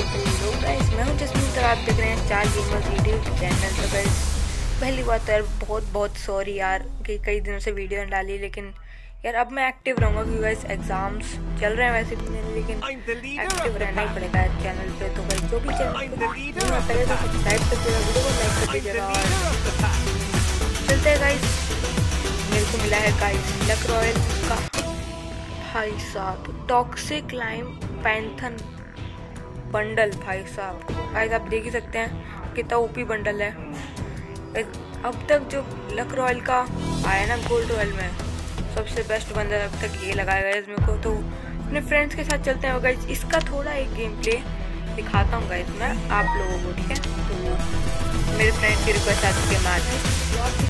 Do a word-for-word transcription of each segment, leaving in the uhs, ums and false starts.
Hello guys, मैं हूं Jasmine और आप देख रहे हैं चार गेमर्स यूट्यूब चैनल। तो गाइस पहली बात तो यार बहुत बहुत सॉरी यार कि कई दिनों से वीडियो नहीं डाली, लेकिन यार अब मैं एक्टिव रहूँगा क्योंकि गाइस एग्जाम्स चल रहे हैं वैसे भी मेरे, लेकिन एक्टिव रहना ही पड़ेगा यार चैनल पे। तो गाइस जो भी चैनल पे न्यू है पहले तो सब्सक्राइब कर दीजिएगा, वीडियो को लाइक कर दीजिएगा। और चलते हैं गाइस, मेरे को मिला है गाइस लक रॉयल का भाई साहब टॉक्सिक लाइम पैंथन बंडल। भाई साहब गाइस आप देख ही सकते हैं कितना ओपी बंडल है। अब तक जो लक रॉयल का आया ना गोल्ड रॉयल में, सबसे बेस्ट बंडल अब तक ये लगाया गया मेरे को। तो अपने फ्रेंड्स के साथ चलते हैं गाइस, इसका थोड़ा एक गेम प्ले दिखाता हूँ गाइस मैं आप लोगों को, ठीक है। तो मेरे फ्रेंड की रिक्वेस्ट आ चुकी है मैच।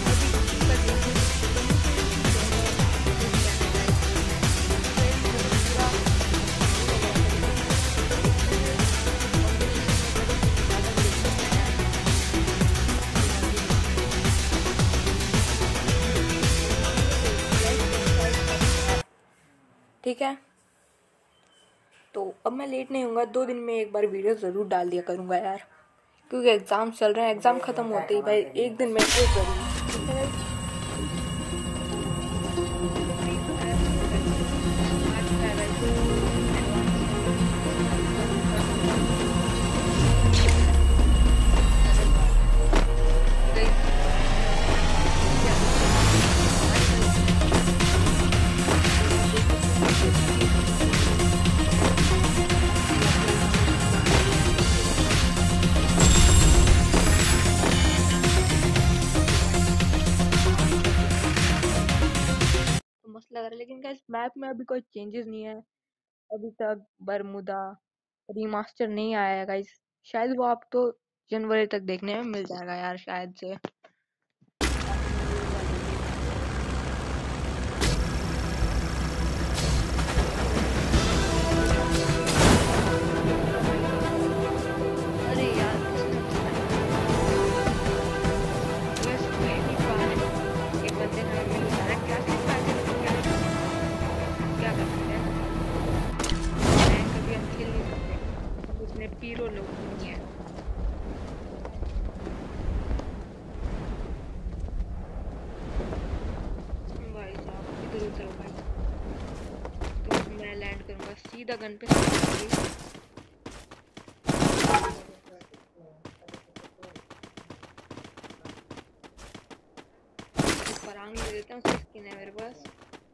ठीक है, तो अब मैं लेट नहीं हूँगा, दो दिन में एक बार वीडियो ज़रूर डाल दिया करूँगा यार, क्योंकि एग्ज़ाम चल रहे हैं। एग्ज़ाम ख़त्म होते ही भाई एक दिन में एक ज़रूर, ठीक है। मस्त लग रहा है, लेकिन गाइस मैप में अभी कोई चेंजेस नहीं है अभी तक। बरमुदा रीमास्टर नहीं आया है गाइस, शायद वो आपको जनवरी तक देखने में मिल जाएगा यार शायद से। अरे यार बस कोई नहीं पा रहे, एक बंदे ने हमें बताया क्या सिर्फ पैसे लेके क्या क्या कर सकते हैं, रैंक कभी हम खेल नहीं सकते, उसने पीरो लोग नहीं है। भाई साहब इधर उधर हो भाई, तो मैं लैंड करूंगा सीधा गन पे। परांग ले लेता हूँ, उसकी स्किन है मेरे पास,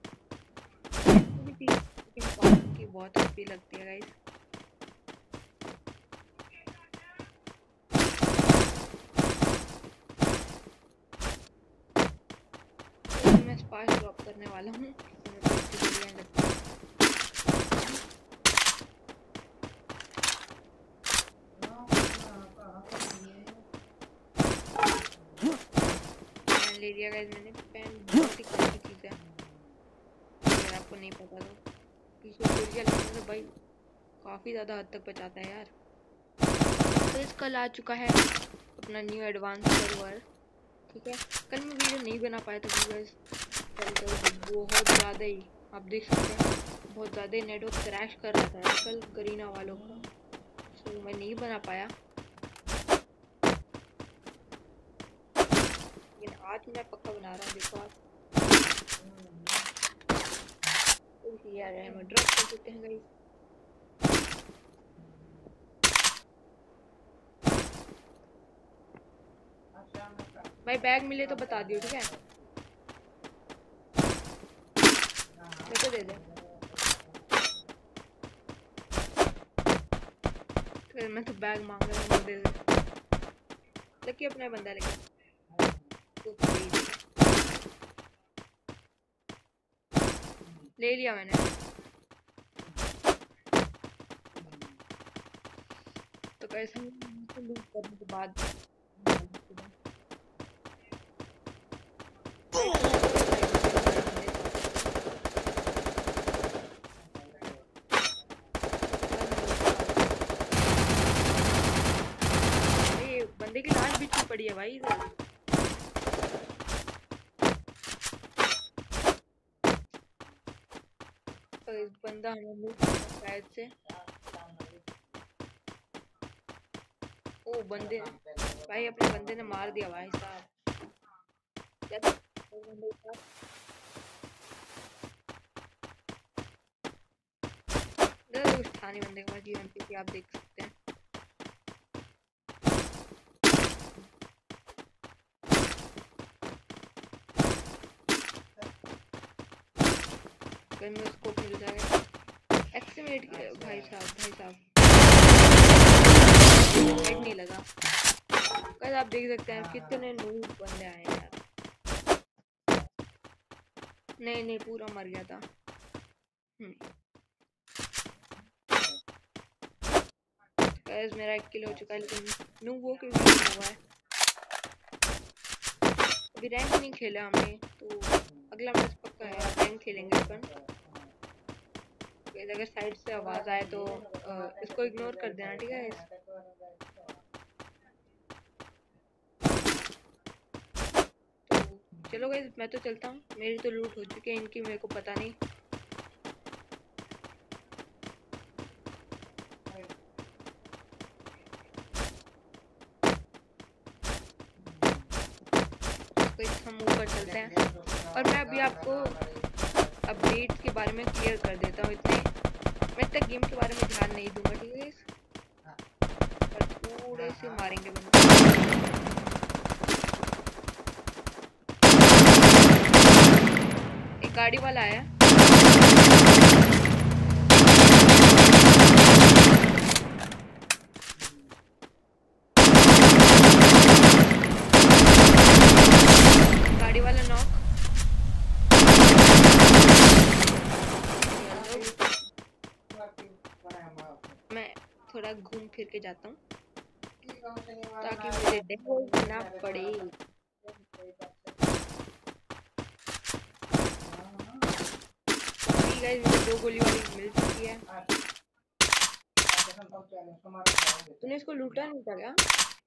लेकिन की बहुत अच्छी लगती है गाइस। मैं स्पार्क ड्रॉप करने वाला हूँ, ले लिया गाइस मैंने। पेन बहुत ही अच्छी चीज है, अगर आपको नहीं पता तो पीछे गोलियां लगने से भाई काफी ज्यादा हद तक बचाता है यार। तो इस कल आ चुका है अपना न्यू एडवांस सर्वर, ठीक है। कल मैं वीडियो नहीं बना पाया था गाइस, कल कल बहुत ज़्यादा ही आप देख सकते हैं बहुत ज़्यादा ही नेटवर्क क्रैश कर रहा था कल गरीना वालों का, तो मैं नहीं बना पाया। लेकिन आज मैं पक्का बना रहा हूँ, देखो आप यार हम ड्रॉप कर देते हैं गाइस। भाई बैग मिले तो बता दियो, ठीक है, मेरे को दे दे फिर मैं तो बैग मांग रहा हूँ, दे दे लकी अपना बंदा लेके ले लिया मैंने। तो कैसे लूट करने के बाद बंदे की लाश बिछी पड़ी है भाई इधर। तो इस बंदा हमें लूट शायद से ओ बंदे भाई, अपने बंदे ने मार दिया भाई साहब। क्या बंदे का उस थाने बंदे के पास जीवन पे आप देख सकते हैं। गन में उसको मिल जाएगा एक्सीमेट भाई साहब। भाई साहब हेड नहीं लगा। कल आप देख सकते हैं कितने नूब बंदे आए हैं यार। नहीं नहीं पूरा मर गया था। गाइस मेरा एक किल हो चुका है, लेकिन नूब वो क्यों हुआ है। अभी रैंक नहीं खेला हमने, तो अगला मैच पक्का है यार, रैंक खेलेंगे अपन। अगर साइड से आवाज आए तो आ, इसको इग्नोर कर देना, ठीक है। तो चलो गाइस मैं तो चलता हूँ, मेरी तो लूट हो चुकी है, इनकी मेरे को पता नहीं। हम ऊपर चलते हैं और मैं अभी आपको अपडेट के बारे में क्लियर कर देता हूँ। इतने मैं तक गेम के बारे में ध्यान नहीं दूंगा, ठीक है। पर थोड़े से मारेंगे बंदे। एक गाड़ी वाला आया, गाड़ी वाला नॉक। मैं थोड़ा घूम फिर के जाता हूँ ताकि मुझे डैमेज ना पड़े। गाइस मुझे दो गोली वाली मिल चुकी है। तूने इसको लूटा नहीं था क्या?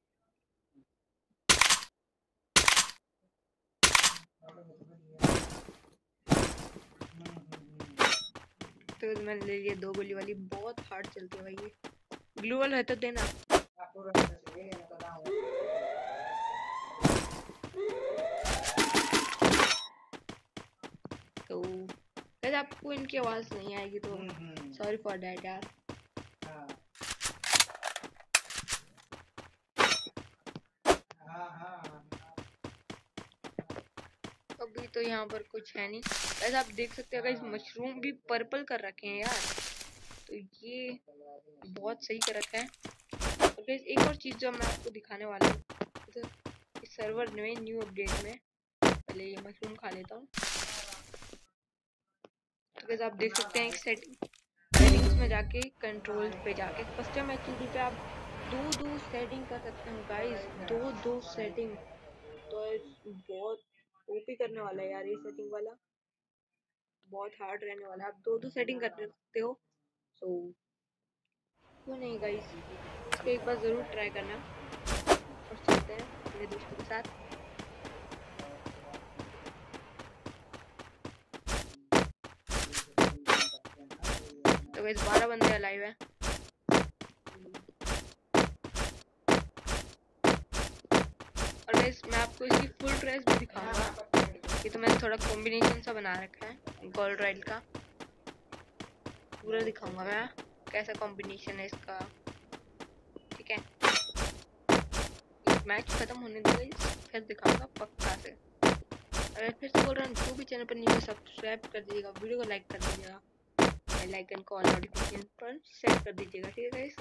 तो मैंने ले लिया दो गोली वाली, बहुत हार्ड चलती है भाई ये। ग्लू वाला है तो देना। तो अगर आपको इनकी आवाज नहीं आएगी तो सॉरी फॉर दैट यार। अभी तो यहाँ पर कुछ है नहीं। वैसे आप देख सकते हैं गाइस मशरूम भी पर्पल कर रखे हैं यार, तो ये बहुत सही कर रखा है। और गाइस एक और चीज जो मैं आपको दिखाने वाला हूँ, तो इस सर्वर में न्यू अपडेट में, पहले ये मशरूम खा लेता हूँ। तो गाइस आप देख सकते हैं एक सेटिंग सेटिंग्स में जाके कंट्रोल पे जाके कस्टम एचडी पे आप दो दो सेटिंग कर सकते हैं गाइस, दो दो सेटिंग। तो बहुत ओपी करने वाला है यार ये सेटिंग वाला, बहुत हार्ड रहने वाला है। आप दो दो सेटिंग कर सकते हो, सो क्यों नहीं गाइस, इसको एक बार जरूर ट्राई करना। और चलते हैं मेरे दोस्तों के साथ। तो गाइस बारह बंदे अलाइव है। और गाइस मैं आपको इसकी फुल ड्रेस भी दिखाऊंगा। ये तो मैंने थोड़ा कॉम्बिनेशन सा बना रखा है गोल्ड राइड का, पूरा दिखाऊंगा मैं कैसा कॉम्बिनेशन है इसका, ठीक है। मैच खत्म होने दो फिर दिखाऊंगा पक्का से। अगर फिर से बोल रहा हूँ जो भी चैनल पर नहीं है सब्सक्राइब कर दीजिएगा, वीडियो को लाइक कर दीजिएगा, बेल आइकन को ऑल नोटिफिकेशन पर सेट कर दीजिएगा, ठीक है गाइस।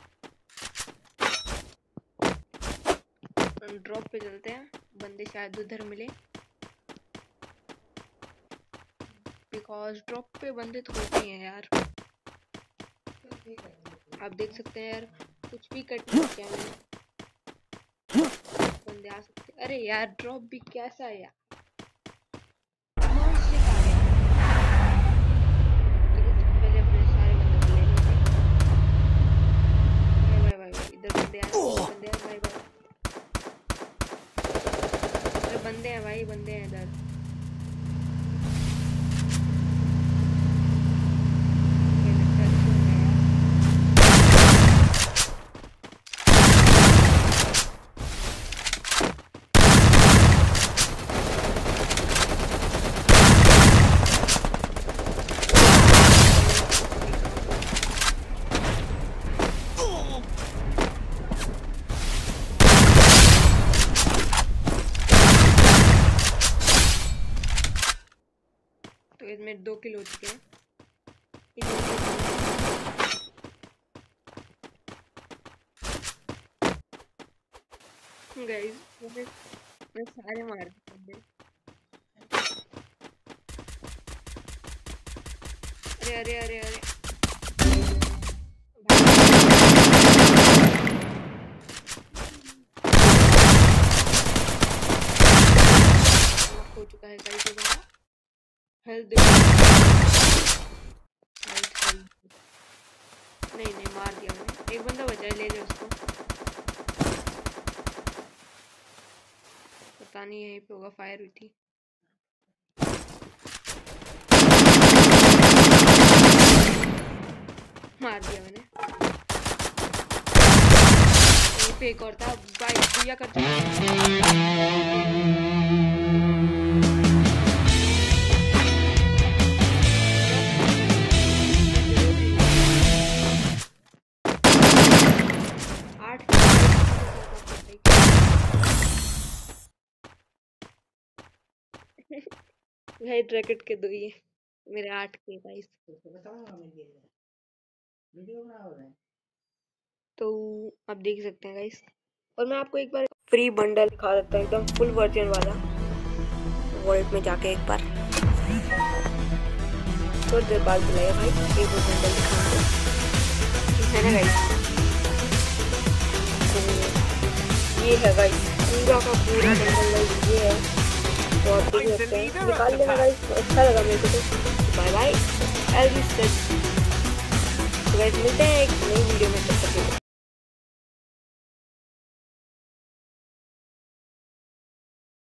ड्रॉप पे चलते हैं, बंदे शायद उधर मिले, बिकॉज ड्रॉप पे बंदे तो होते ही हैं यार। आप देख सकते हैं यार कुछ भी कट नहीं किया मैंने, बंदे आ सकते। अरे यार ड्रॉप भी कैसा है यार, बंदे हैं भाई, बंदे हैं इधर। किल हो चुके हैं। गाइस मैं मैं सारे मार दिए। अरे अरे अरे अरे हो चुका है गाइस। ये बंदा हेल्थ दे, नहीं नहीं मार दिया मैंने। एक बंदा बचा है, ले ले उसको। पता नहीं यहीं पे होगा, फायर हुई थी। मार दिया मैंने। यहीं पे एक और था। भाई भैया कर भाई रैकेट के दो ये मेरे आठ के गाइस। तो आप देख सकते हैं गाइस। और मैं आपको एक बार फ्री बंडल दिखा देता हूँ, एकदम फुल वर्जन वाला। वॉलेट में जाके एक बार थोड़ी देर बाद बुलाया भाई, एक बार बंडल दिखाऊंगा, है ना गाइस। तो ये है गाइस पूरा का पूरा बंडल गाइस, ये है। तो आप देख सकते हैं, निकाल लेना गाइस। अच्छा लगा मेरे को तो। Bye bye, L B said. तो गाइस मिलते हैं एक नई वीडियो में, तब तक